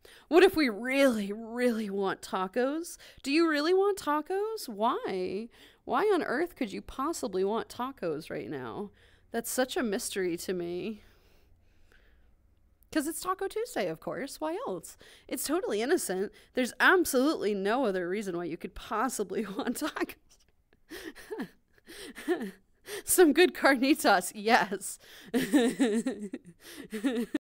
What if we really, really want tacos? Do you really want tacos? Why? Why on earth could you possibly want tacos right now? That's such a mystery to me. Because it's Taco Tuesday, of course. Why else? It's totally innocent. There's absolutely no other reason why you could possibly want tacos. Some good carnitas, yes.